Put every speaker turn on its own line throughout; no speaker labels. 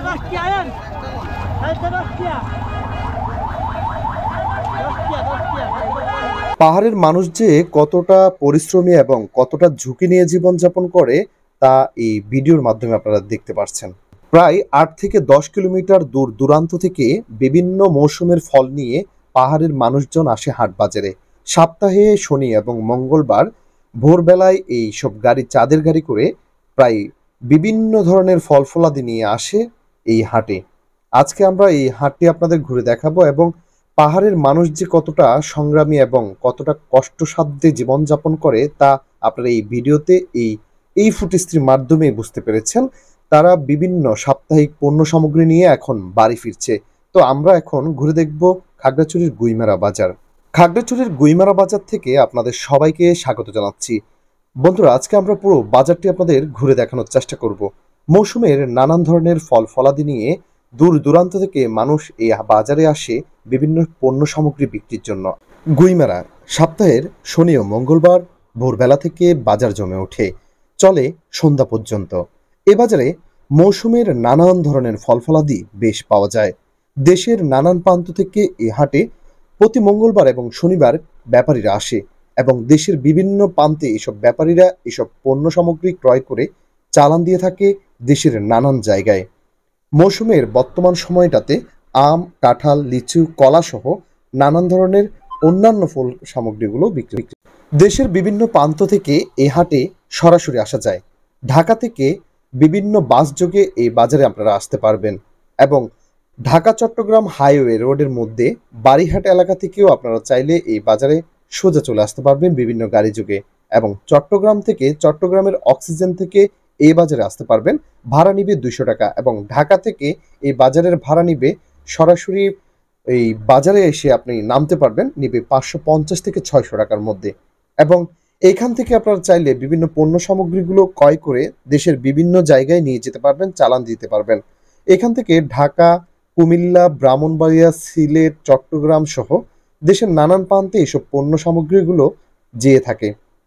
পাহাড়ের মানুষ যে কতটা পরিশ্রমী এবং কতটা ঝুঁকি নিয়ে জীবনযাপন করে তা এই ভিডিওর মাধ্যমে আপনারা দেখতে পাচ্ছেন। প্রায় 8 থেকে 10 কিলোমিটার দূর দূরান্ত থেকে বিভিন্ন মৌসুমের ফল নিয়ে পাহাড়ের মানুষজন আসে হাট বাজারে। সপ্তাহে শনি এবং মঙ্গলবার ভোরবেলায় এই সব গাড়ি, চাঁদের গাড়ি করে প্রায় বিভিন্ন ধরনের ফল ফলাদি নিয়ে আসে এই হাটে। আজকে আমরা এই হাটটি আপনাদের ঘুরে দেখাবো এবং পাহাড়ের মানুষ যে কতটা সংগ্রামী এবং কতটা কষ্টসাধ্যে জীবনযাপন করে তা আপনারা এই ভিডিওতে এই ফুটেজটির মাধ্যমে বুঝতে পেরেছেন। তারা বিভিন্ন সাপ্তাহিক পণ্য সামগ্রী নিয়ে এখন বাড়ি ফিরছে। তো আমরা এখন ঘুরে দেখব খাগড়াছড়ির গুইমারা বাজার। খাগড়াছড়ির গুইমারা বাজার থেকে আপনাদের সবাইকে স্বাগত জানাচ্ছি। বন্ধুরা, আজকে আমরা পুরো বাজারটি আপনাদের ঘুরে দেখানোর চেষ্টা করব। মৌসুমের নানান ধরনের ফল ফলাদি নিয়ে দূর দূরান্ত থেকে মানুষ এই বাজারে আসে বিভিন্ন পণ্য সামগ্রী বিক্রির জন্য। গুইমারা সপ্তাহের শনি ও মঙ্গলবার ভোরবেলা থেকে বাজার জমে ওঠে, চলে সন্ধ্যা পর্যন্ত। এ বাজারে মৌসুমের নানান ধরনের ফল ফলাদি বেশ পাওয়া যায়। দেশের নানান প্রান্ত থেকে এ হাটে প্রতি মঙ্গলবার এবং শনিবার ব্যাপারীরা আসে এবং দেশের বিভিন্ন প্রান্তে এসব ব্যাপারীরা এসব পণ্য সামগ্রী ক্রয় করে চালান দিয়ে থাকে দেশের নানান জায়গায়। মৌসুমের বর্তমান সময়টাতে আম, কাঁঠাল, লিচু, কলা সহ নানান ধরনের অন্যান্য ফল সামগ্রীগুলো বিক্রি। দেশের বিভিন্ন প্রান্ত থেকে এ হাটে সরাসরি আসা যায়। ঢাকা থেকে বিভিন্ন বাস যোগে এই বাজারে আপনারা আসতে পারবেন এবং ঢাকা চট্টগ্রাম হাইওয়ে রোডের মধ্যে বাড়িহাট এলাকা থেকেও আপনারা চাইলে এই বাজারে সোজা চলে আসতে পারবেন বিভিন্ন গাড়ি যোগে এবং চট্টগ্রাম থেকে, চট্টগ্রামের অক্সিজেন থেকে এই বাজারে আসতে পারবেন। ভাড়া নিবে 200 টাকা এবং ঢাকা থেকে এই বাজারের ভাড়া নিবে সরাসরি এই বাজারে এসে আপনি নামতে পারবেন, নিবে 550 থেকে 600 টাকার মধ্যে। এবং এইখান থেকে আপনারা চাইলে বিভিন্ন পণ্য সামগ্রীগুলো ক্রয় করে দেশের বিভিন্ন জায়গায় নিয়ে যেতে পারবেন, চালান দিতে পারবেন। এখান থেকে ঢাকা, কুমিল্লা, ব্রাহ্মণবাড়িয়া, সিলেট, চট্টগ্রাম সহ দেশের নানান প্রান্তে এসব পণ্য সামগ্রীগুলো যেয়ে থাকে।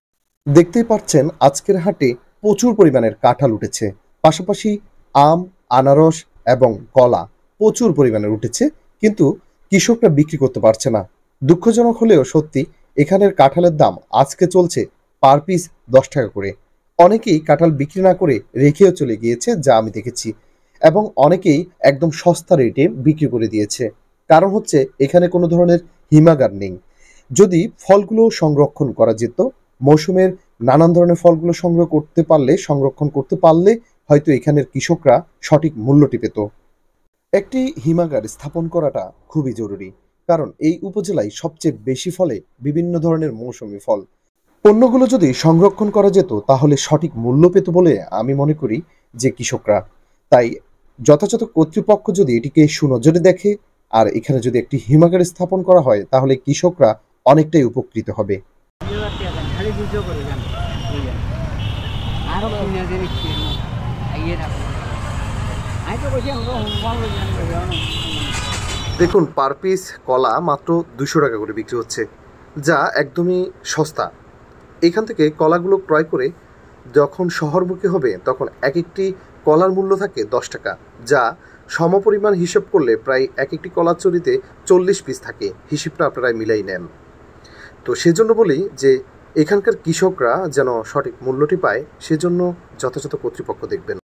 দেখতেই পাচ্ছেন আজকের হাটে প্রচুর পরিমাণের কাঁঠাল উঠেছে, পাশাপাশি আম, আনারস এবং কলা প্রচুর পরিমাণে উঠেছে, কিন্তু কৃষকরা বিক্রি করতে পারছে না। দুঃখজনক হলেও সত্যি, এখানের কাঁঠালের দাম আজকে চলছে পার পিস 10 টাকা করে। অনেকেই কাঁঠাল বিক্রি না করে রেখেও চলে গিয়েছে, যা আমি দেখেছি, এবং অনেকেই একদম সস্তা রেটে বিক্রি করে দিয়েছে। কারণ হচ্ছে এখানে কোনো ধরনের হিমাগার নেই। যদি ফলগুলো সংরক্ষণ করা যেত, মৌসুমের নানান ধরনের ফলগুলো সংরক্ষণ করতে পারলে হয়তো এখানের কৃষকরা সঠিক মূল্যটি পেত। একটি হিমাগার স্থাপন করাটা খুবই জরুরি, কারণ এই উপজেলায় সবচেয়ে বেশি ফলে বিভিন্ন ধরনের মৌসুমী ফল। পণ্যগুলো যদি সংরক্ষণ করা যেত তাহলে সঠিক মূল্য পেত বলে আমি মনে করি যে কৃষকরা। তাই যথাযথ কর্তৃপক্ষ যদি এটিকে সুনজরে দেখে আর এখানে যদি একটি হিমাগার স্থাপন করা হয় তাহলে কৃষকরা অনেকটাই উপকৃত হবে। দেখুন, পার পিস কলা মাত্র 200 টাকা করে বিক্রি হচ্ছে, যা একদমই সস্তা। এখান থেকে কলাগুলো ক্রয় করে যখন শহরমুখী হবে তখন এক একটি কলার মূল্য থাকে 10 টাকা, যা সমপরিমাণ হিসেব করলে প্রায় এক একটি কলার চুরিতে 40 পিস থাকে। হিসেবটা আপনারা মিলাই নেন। তো সেজন্য বলি যে এখানকার কৃষকরা যেন সঠিক মূল্যটি পায়, সেজন্য যথাযথ কর্তৃপক্ষ দেখবেন।